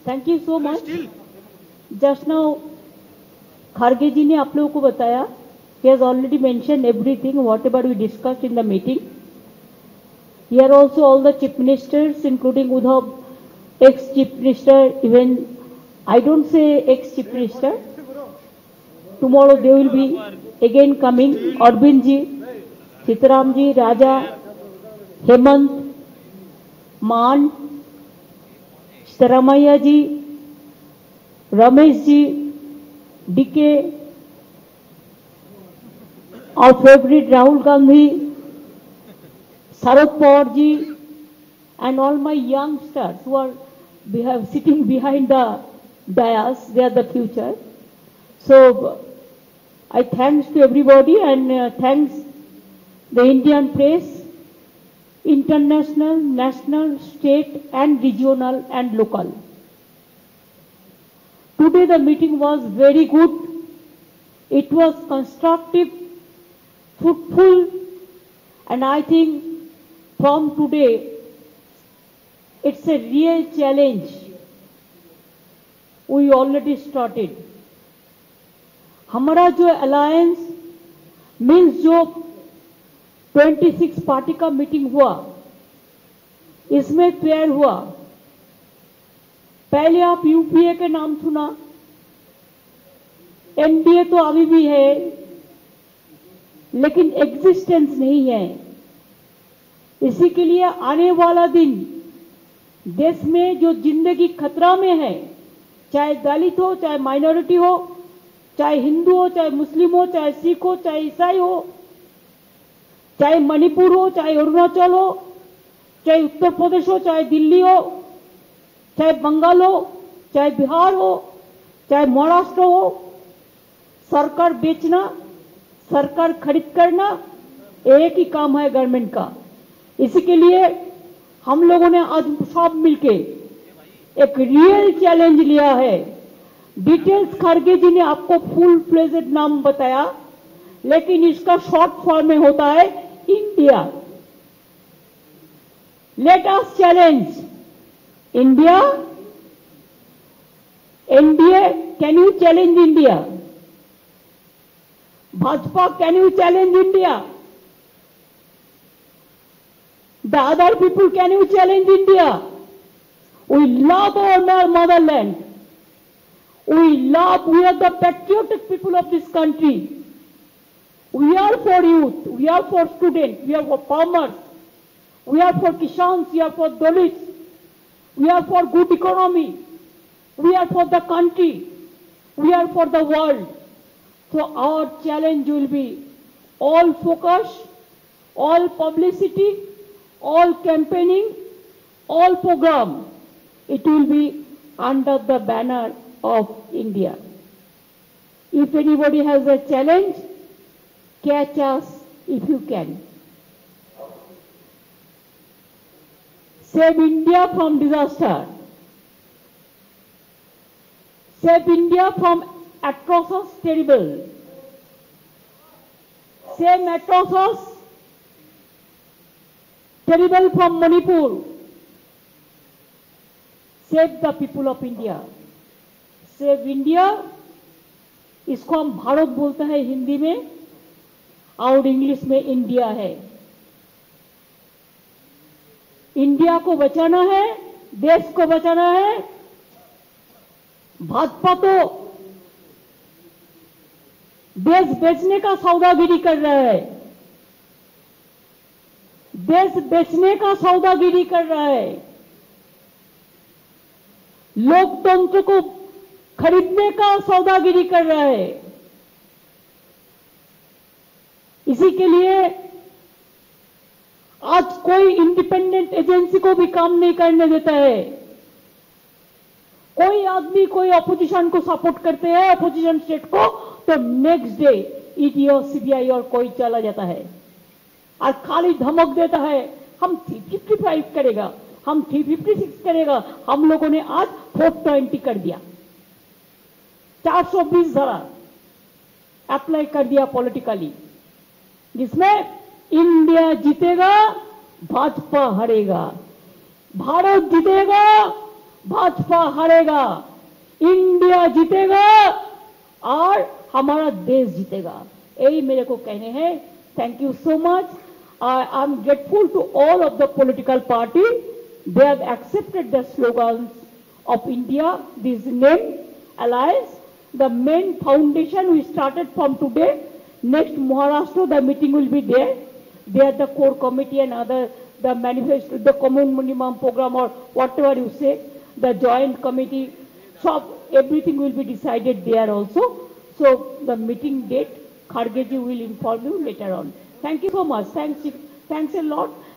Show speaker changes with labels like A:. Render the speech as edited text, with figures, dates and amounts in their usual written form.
A: Thank you so much. Just now खड़गे जी ने आप लोगों को बताया, he has already mentioned everything whatever we discussed in the meeting. Here also all the chief ministers, including Udhav, ex-chief minister, even I don't say ex-chief minister. Tomorrow they will be again coming. Arvind ji, Sitaram ji, Raja, Hemant, Mann, Staramaya ji, Ramesh ji, DK, our favorite Rahul Gandhi, Sharad Pawar ji, and all my youngsters who are sitting behind the dais, they are the future. So I thanks to everybody and thanks the Indian press, international, national, state and regional and local. Today the meeting was very good. It was constructive, fruitful, and I think from today it's a real challenge. We already started. हमारा जो alliance means जो 26 party का meeting हुआ, इसमें तैयार हुआ। पहले आप यूपीए के नाम सुना, एनडीए तो अभी भी है लेकिन एग्जिस्टेंस नहीं है। इसी के लिए आने वाला दिन देश में जो जिंदगी खतरा में है, चाहे दलित हो, चाहे माइनॉरिटी हो, चाहे हिंदू हो, चाहे मुस्लिम हो, चाहे सिख हो, चाहे ईसाई हो, चाहे मणिपुर हो, चाहे अरुणाचल हो, चाहे उत्तर प्रदेश हो, चाहे दिल्ली हो, चाहे बंगाल हो, चाहे बिहार हो, चाहे महाराष्ट्र हो, सरकार बेचना, सरकार खरीद करना एक ही काम है गवर्नमेंट का। इसी के लिए हम लोगों ने आज सब मिलके एक रियल चैलेंज लिया है। डिटेल्स खड़गे जी ने आपको फुल फ्लेजेड नाम बताया, लेकिन इसका शॉर्ट फॉर्म में होता है India. Let us challenge India. NDA, can you challenge India? Bhajpa, can you challenge India? The other people, can you challenge India? We love our motherland. We are the patriotic people of this country. We are for youth, we are for students, we are for farmers, we are for Kishans, we are for Dalits, we are for good economy, we are for the country, we are for the world. So our challenge will be all focus, all publicity, all campaigning, all program. It will be under the banner of India. If anybody has a challenge, catch us if you can. Save India from disaster. Save India from atrocious terrible. Save atrocious terrible from Manipur. Save the people of India. Save India, इसको हम भारत बोलते हैं हिंदी में और English में India है। India को बचाना है, देश को बचाना है। भाजपा तो देश बेचने का सौदागिरी कर रहा है, देश बेचने का सौदागिरी कर रहा है, लोकतंत्र को खरीदने का सौदागिरी कर रहा है। इसी के लिए आज कोई इंडिपेंडेंट एजेंसी को भी काम नहीं करने देता है। कोई आदमी कोई अपोजिशन को सपोर्ट करते हैं, अपोजिशन स्टेट को, तो नेक्स्ट डे ईडी और सीबीआई और कोई चला जाता है और खाली धमक देता है हम 355 करेगा, हम 356 करेगा। हम लोगों ने आज 420 कर दिया, 420 धारा अप्लाई कर दिया पॉलिटिकली, जिसमें इंडिया जीतेगा, भाजपा हारेगा। भारत जीतेगा, भाजपा हारेगा, इंडिया जीतेगा और हमारा देश जीतेगा, यही मेरे को कहने हैं। Thank you so much. I am grateful to all of the political party, they have accepted the slogans of India, this name, alliance. The main foundation we started from today. Next Maharashtra, the meeting will be there. There the core committee and other, the manifesto, the common minimum program or whatever you say, the joint committee, so everything will be decided there also. So the meeting date, Kharge ji will inform you later on. Thank you so much. Thanks a lot.